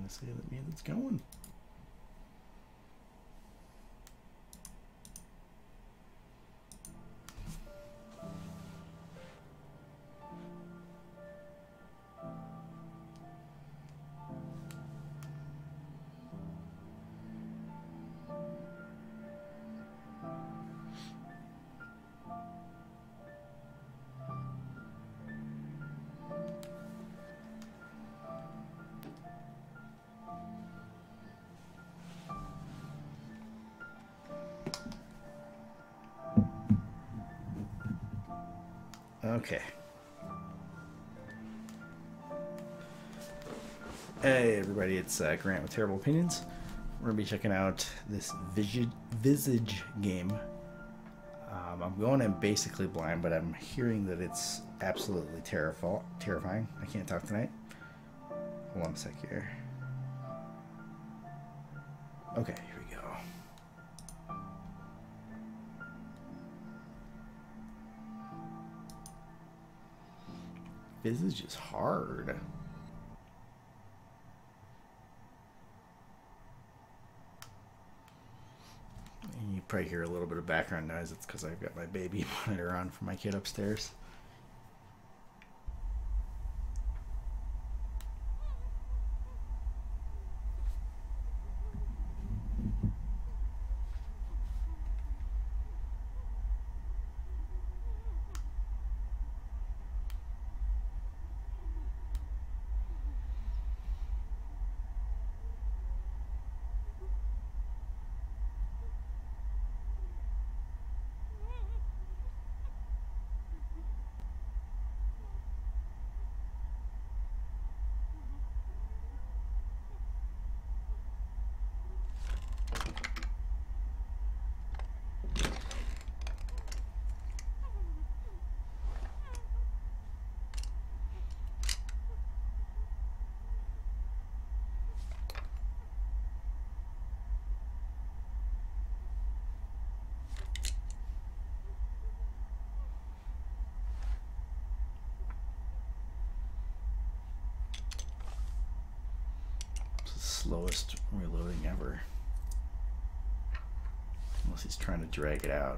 I say that means it's going. Okay. Hey everybody, it's Grant with Terrible Opinions. We're going to be checking out this Visage game. I'm going in basically blind, but I'm hearing that it's absolutely terrifying. I can't talk tonight. Hold on a sec here. Okay, here we go. Visage is hard. You probably hear a little bit of background noise. It's because I've got my baby monitor on for my kid upstairs. Slowest reloading ever, unless he's trying to drag it out.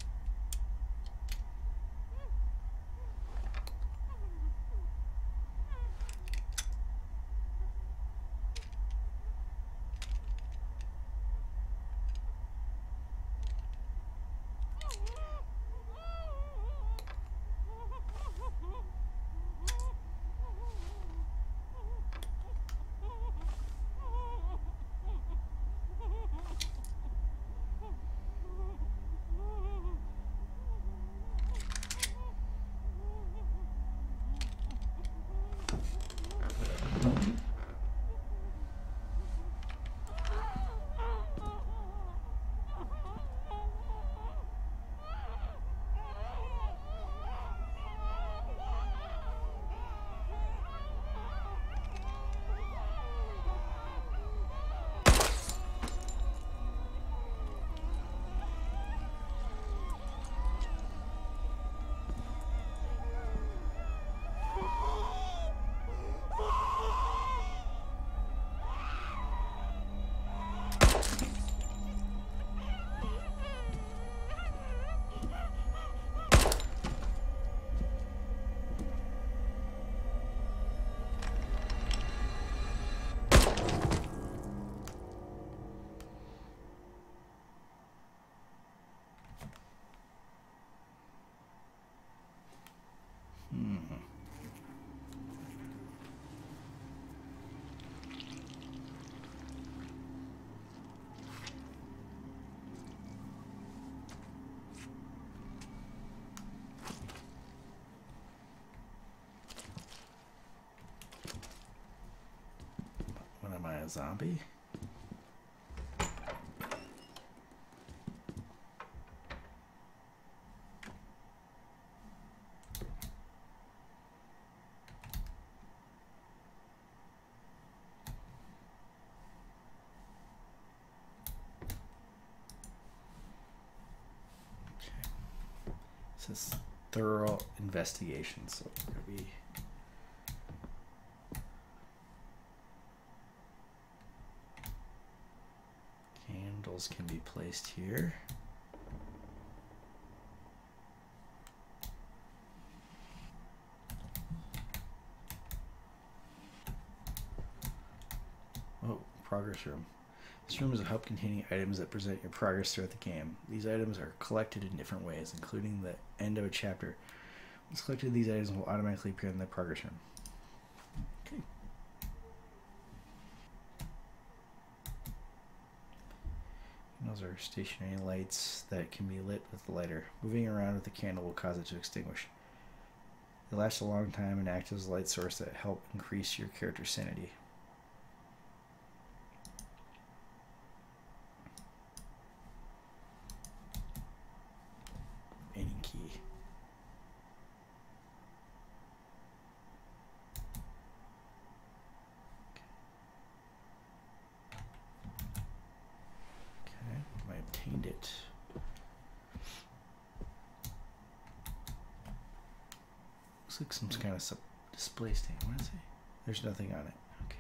What am I, a zombie? This is thorough investigation, so we're going to be controls can be placed here. Oh, progress room. This room is a hub containing items that present your progress throughout the game. These items are collected in different ways, including the end of a chapter. Once collected, these items will automatically appear in the progress room. Okay. And those are stationary lights that can be lit with the lighter. Moving around with the candle will cause it to extinguish. They last a long time and act as a light source that help increase your character's sanity. Any key. Okay, I obtained it. Looks like some kind of display stain. What is it? There's nothing on it. Okay.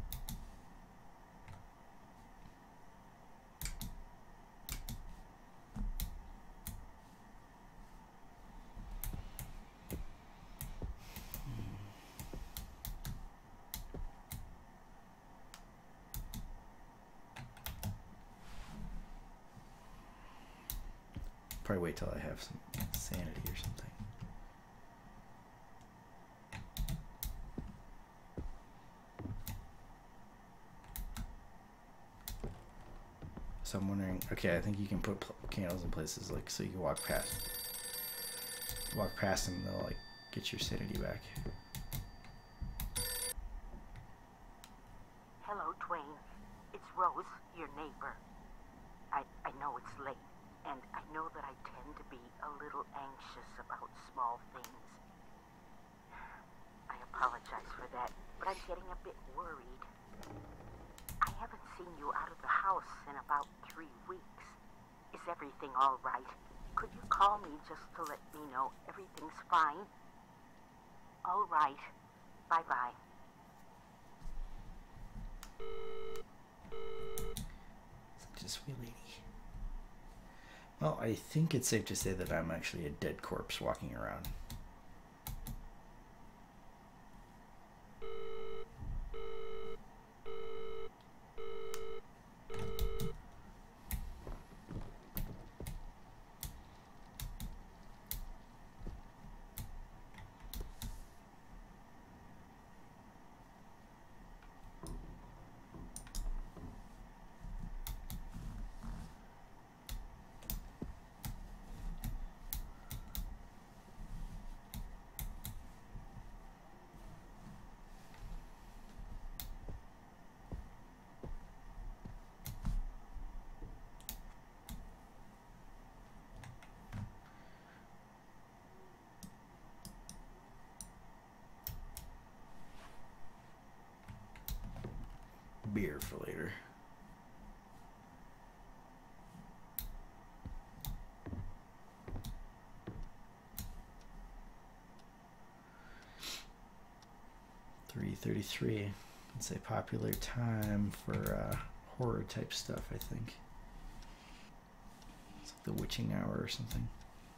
Probably wait till I have some sanity or something. So I'm wondering, okay, I think you can put candles in places like so you can walk past them and they'll like get your sanity back. Hello, Dwayne. It's Rose, your neighbor. I know it's late, and I know that I tend to be a little anxious about small things. I apologize for that, but I'm getting a bit worried. I haven't seen you out of the house in about 3 weeks. Is everything all right? Could you call me just to let me know everything's fine? All right. Bye-bye. Such a sweet lady. Well, I think it's safe to say that I'm actually a dead corpse walking around. Beer for later. $3:33. It's a popular time for horror type stuff, I think. It's like the witching hour or something.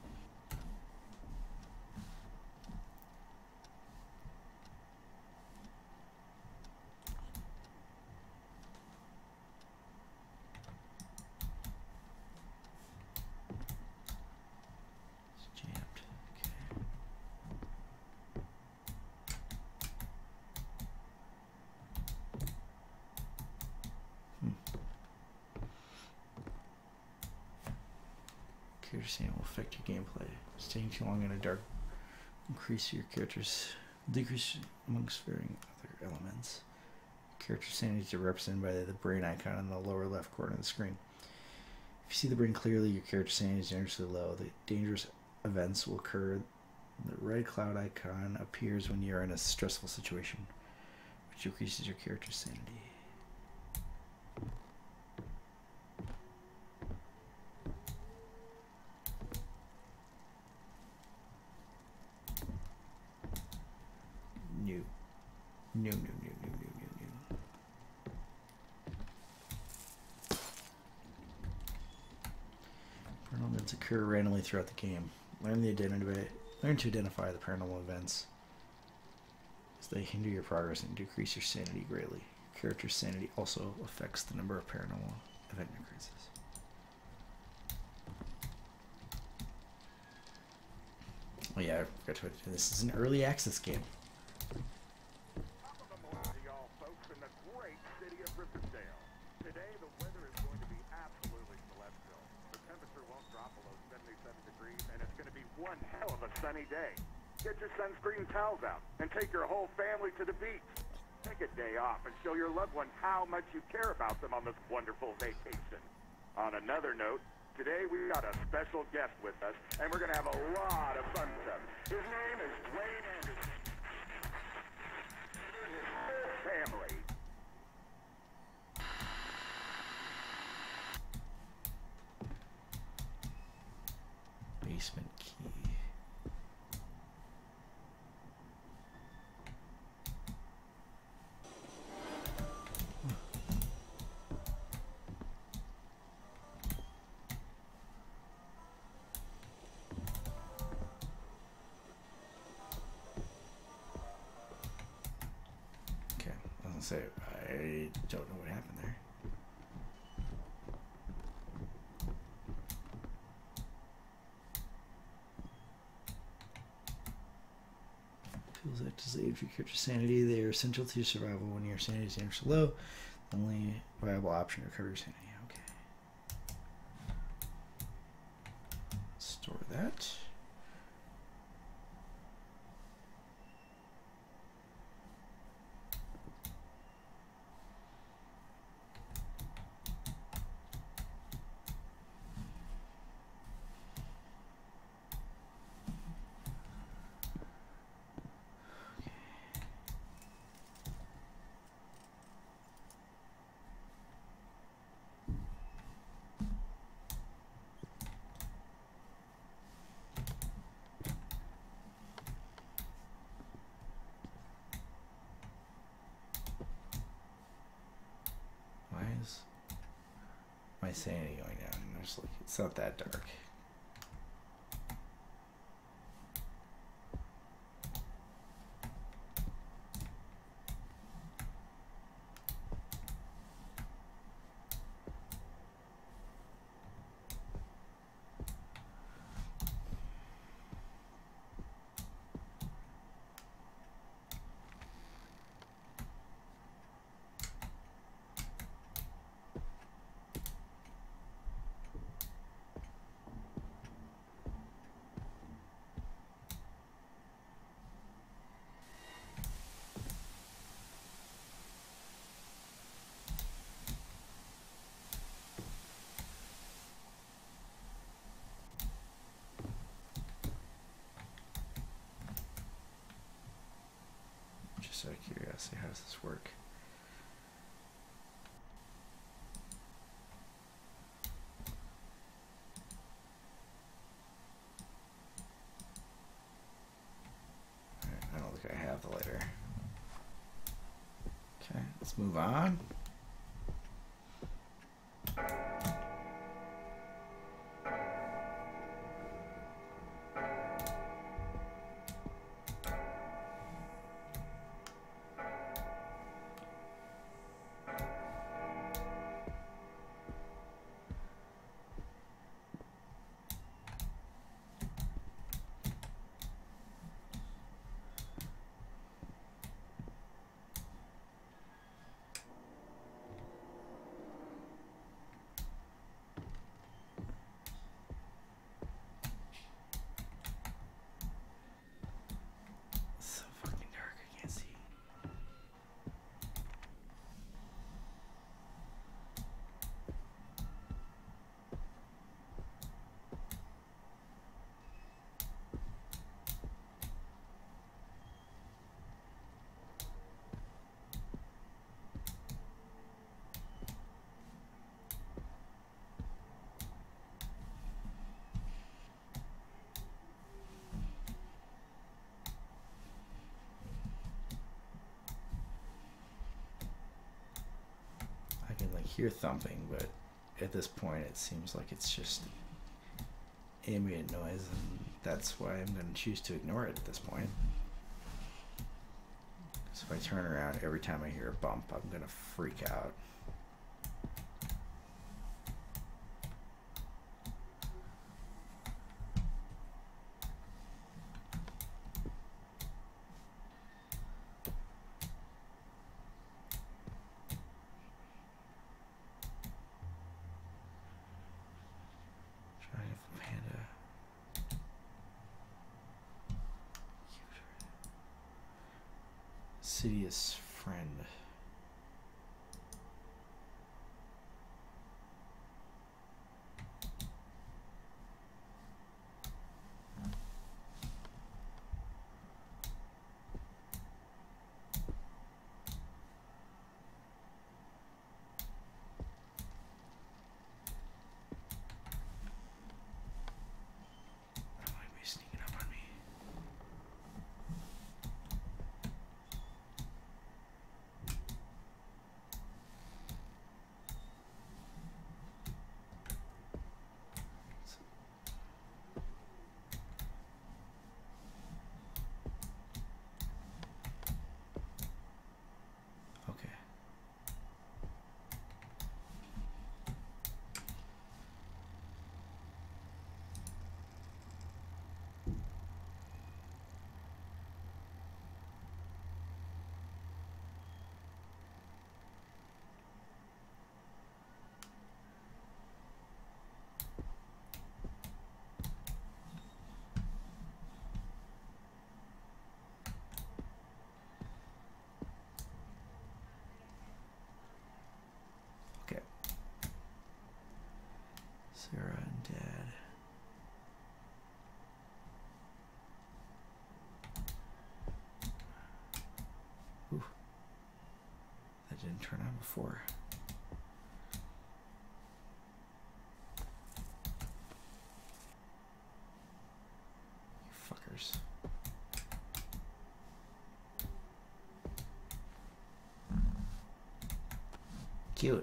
Character stain will affect your gameplay. Staying too long in a dark increase your character's decrease amongst varying other elements. Character sanity is represented by the brain icon in the lower left corner of the screen. If you see the brain clearly, your character sanity is dangerously low. The dangerous events will occur. The red cloud icon appears when you are in a stressful situation, which increases your character's sanity. New. events occur randomly throughout the game. Learn to identify the paranormal events as they hinder your progress and decrease your sanity greatly. Your character's sanity also affects the number of paranormal event increases. Oh yeah, I forgot to mention, this is an early access game. Top of the morning to y'all folks in the great city of Riverdale. Today the weather is going to be absolutely celestial. The temperature won't drop below 77 degrees and it's going to be one hell of a sunny day. Get your sunscreen towels out and take your whole family to the beach. Take a day off and show your loved ones how much you care about them on this wonderful vacation. On another note, today we got a special guest with us, and we're going to have a lot of fun stuff. His name is Dwayne Anderson. His whole family. Basement key. Okay, I was gonna say, I don't know what happened there. Tools act as aid for your character's sanity. They are essential to your survival when your sanity is dangerously low. The only viable option to recover your sanity. Okay. Store that. Why is my sanity going down? There's like, it's not that dark. Just out of curiosity, how does this work? Alright, I don't think I have the lighter. Okay, let's move on. It's so fucking dark, I can't see. I can like hear thumping, but at this point it seems like it's just ambient noise, and that's why I'm going to choose to ignore it at this point. So if I turn around every time I hear a bump, I'm going to freak out. Insidious friend. Oh, might be sneaking up on me. Okay. Okay. Sarah and Dad. Ooh. That didn't turn on before. You fuckers. Cute.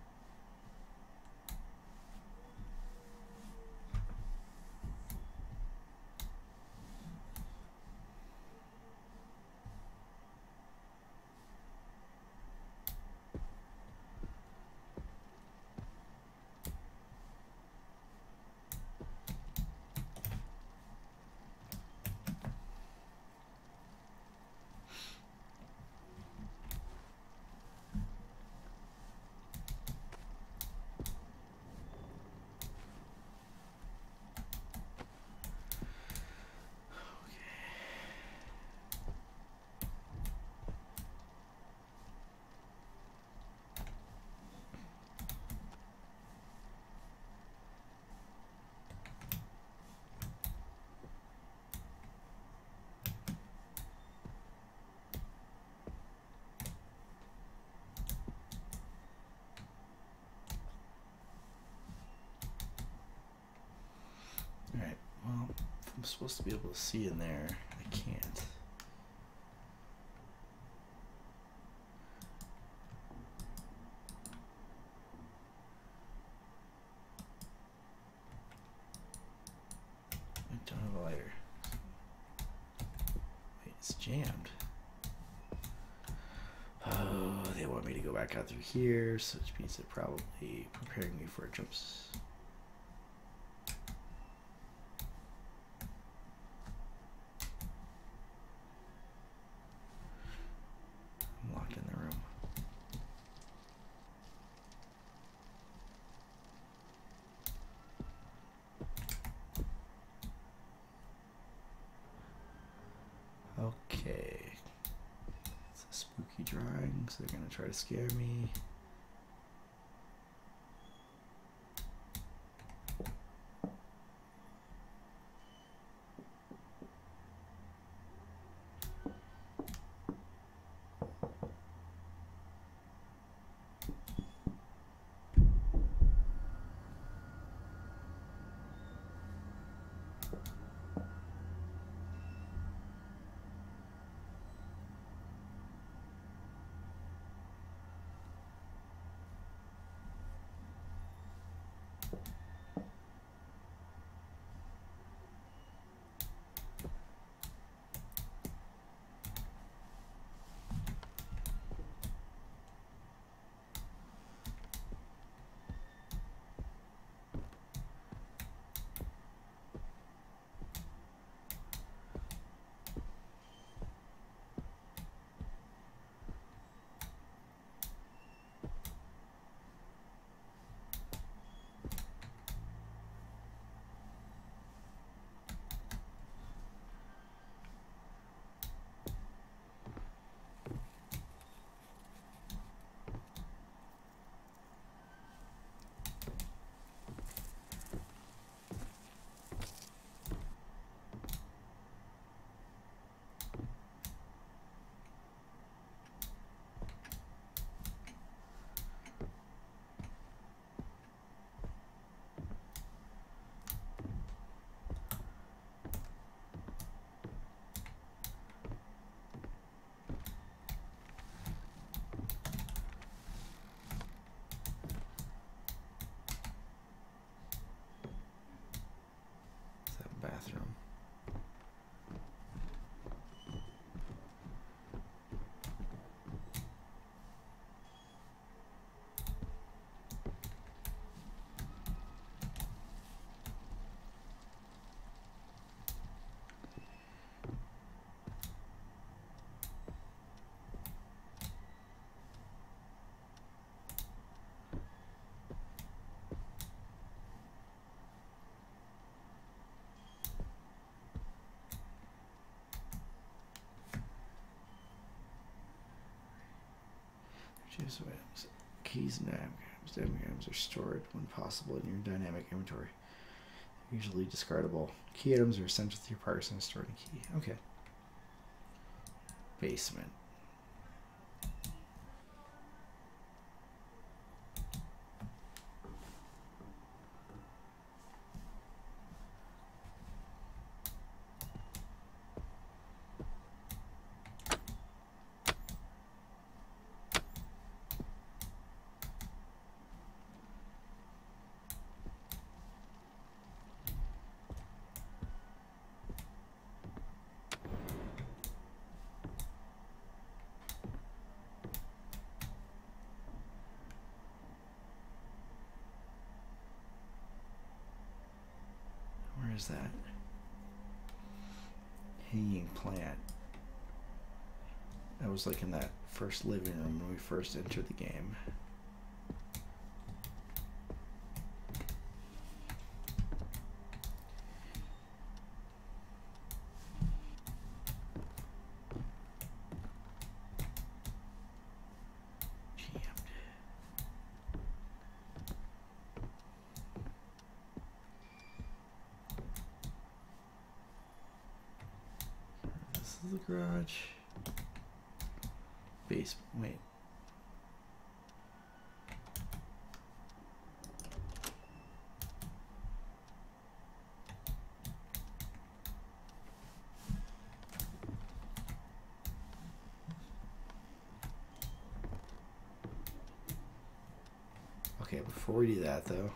Alright, well, I'm supposed to be able to see in there. I can't. I don't have a lighter. Wait, it's jammed. Oh, they want me to go back out through here, so which means they're probably preparing me for a jumps. I'm locked in the room. Okay. It's a spooky drawing, so they're gonna try to scare me. bathroom. Choose items. Keys and diagrams. Diagrams are stored when possible in your dynamic inventory. They're usually discardable. Key items are essential to your progress in storing a key. Okay. Basement. Where's that? Hanging plant. That was like in that first living room when we first entered the game. The garage. Base. Wait. Okay, before we do that though.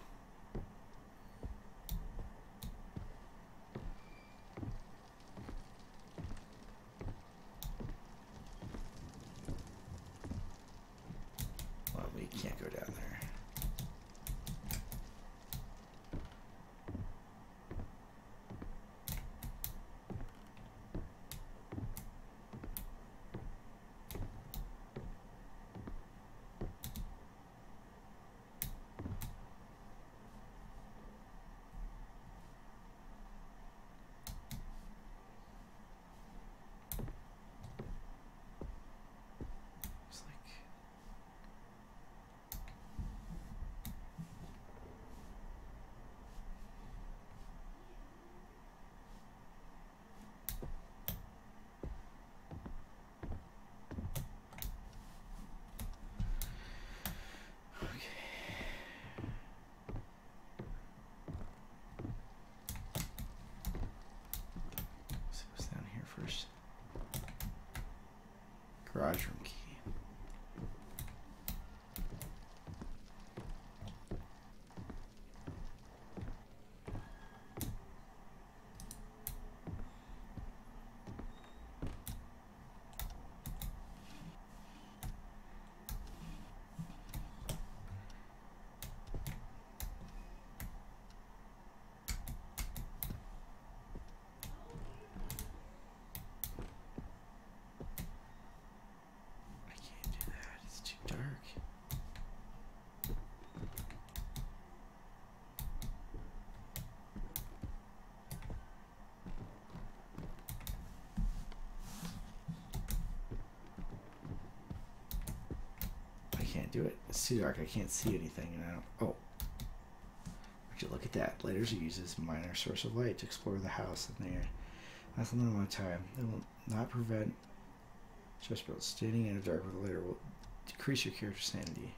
Can't go down there. First. Garage room key. Can't do it. It's too dark. I can't see anything. And I don't. Oh. Would you look at that? Lighters are used as a minor source of light to explore the house in there. That's a little amount of time. It will not prevent just about standing in the dark with a lighter will decrease your character's sanity.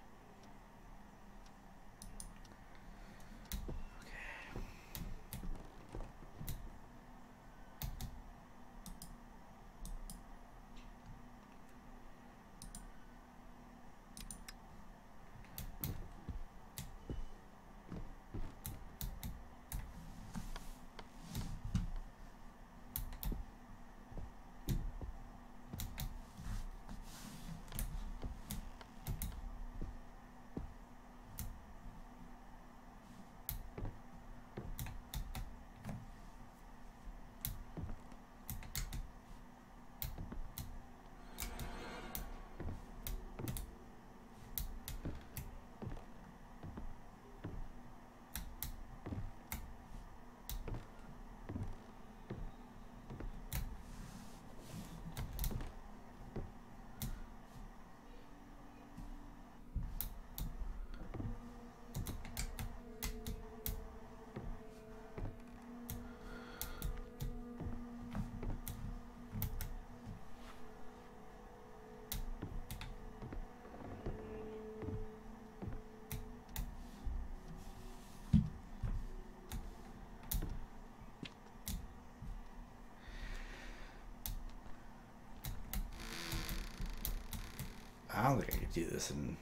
do this in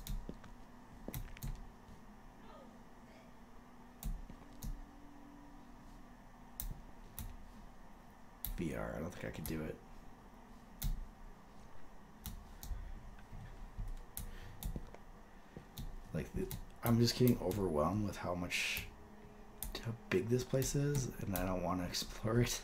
VR. I don't think I could do it. Like, I'm just getting overwhelmed with how big this place is, and I don't want to explore it.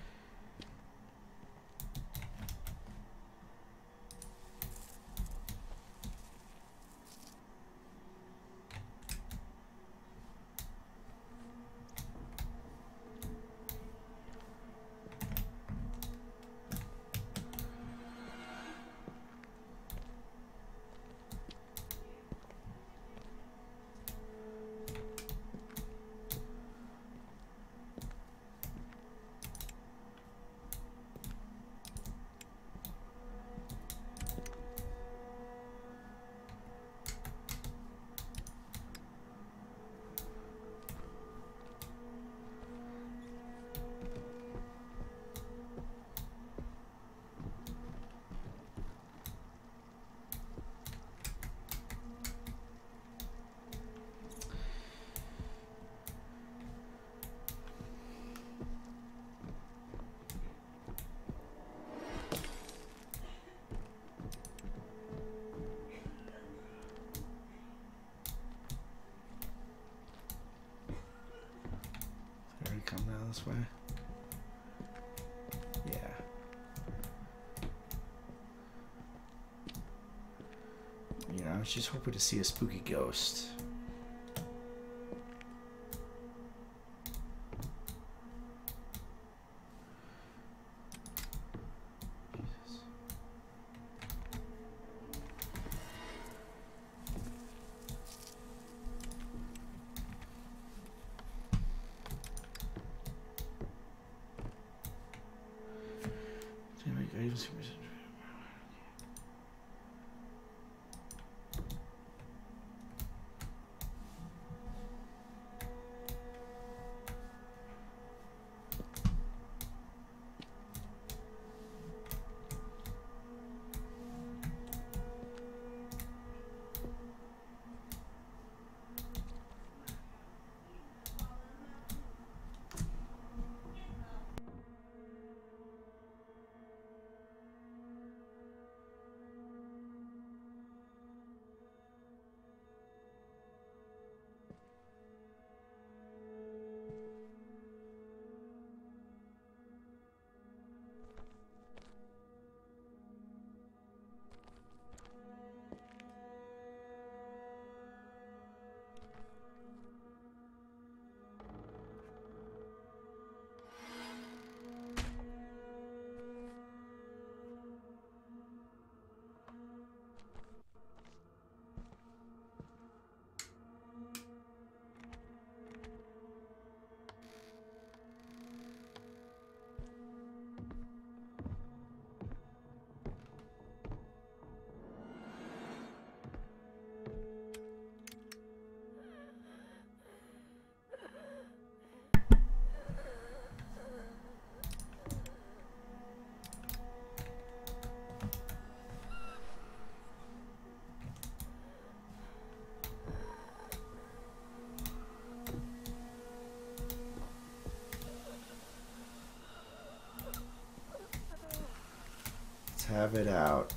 Come down this way. Yeah. You know, I was just hoping to see a spooky ghost. Have it out.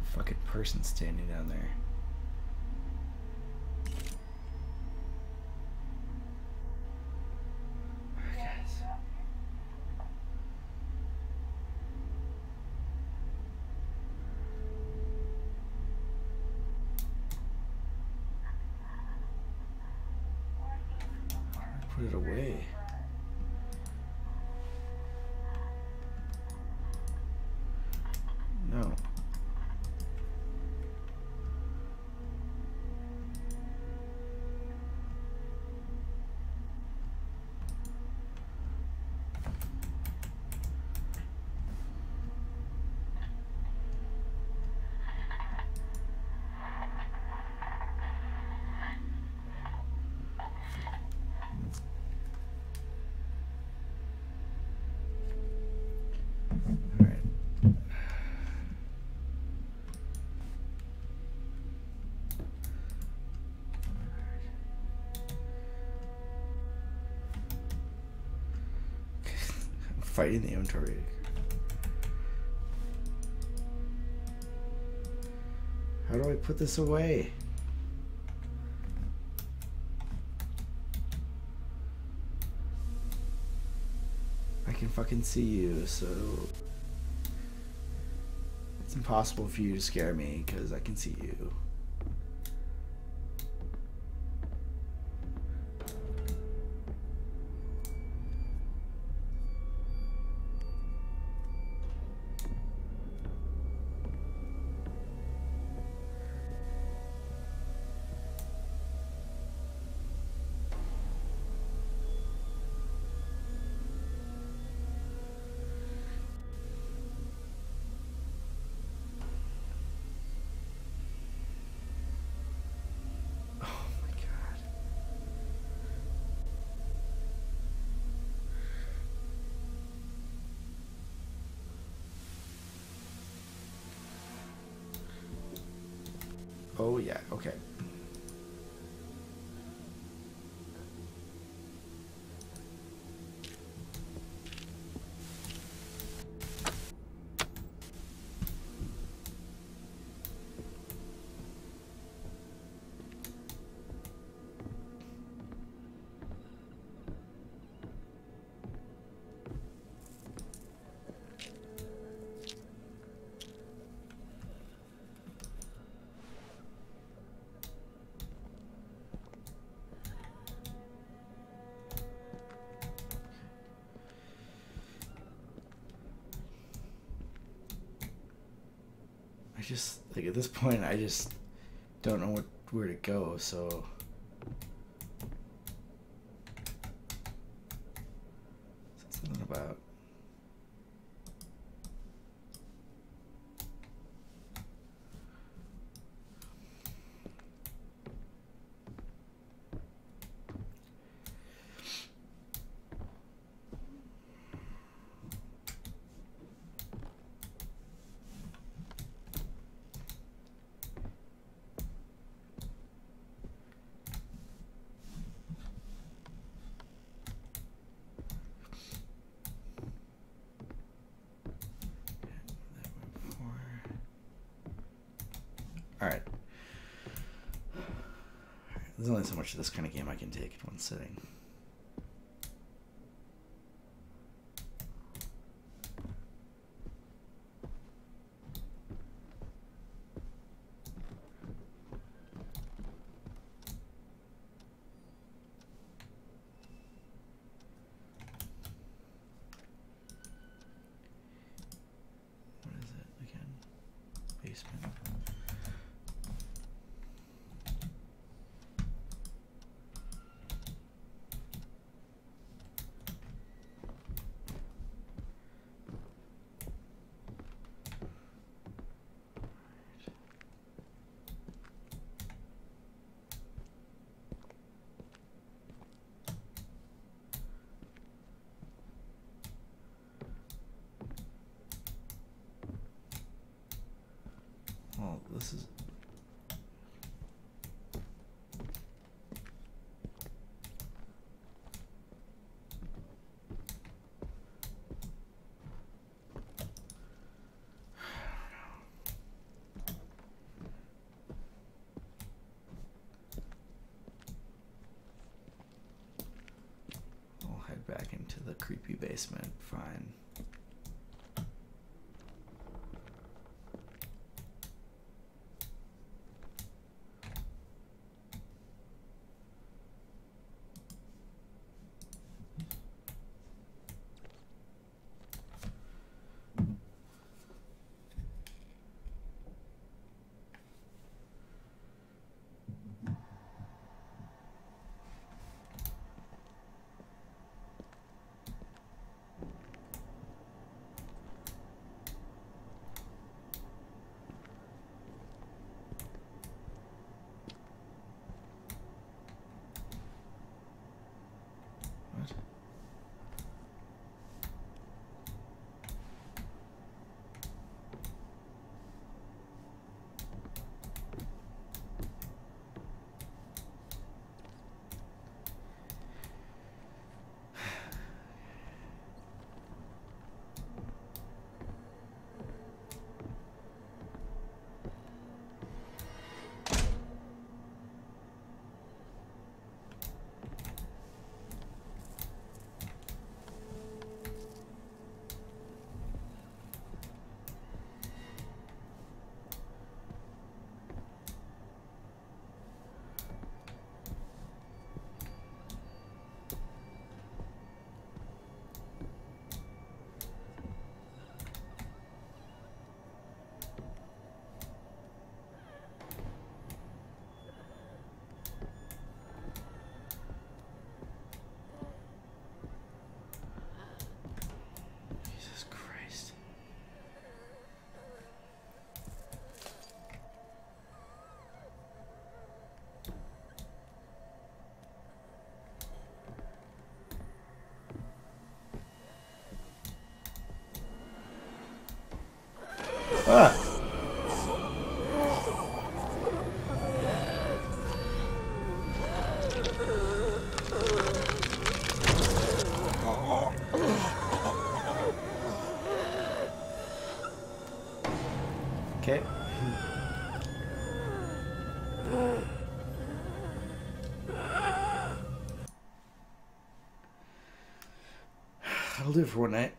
fucking person standing down there. Put it away. No. All right. I'm fighting the inventory. How do I put this away? I can fucking see you, so it's impossible for you to scare me because I can see you. Oh yeah, okay. I just, like, at this point, I just don't know where to go, so. Something about. Alright. There's only so much of this kind of game I can take in one sitting. What is it again? Basement. Well, this is. the creepy basement. Fine. What? Jesus Christ. Ah! Okay. I'll do it for one night.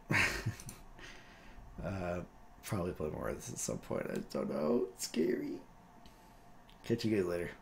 Probably play more of this at some point. I don't know. It's scary. Catch you guys later.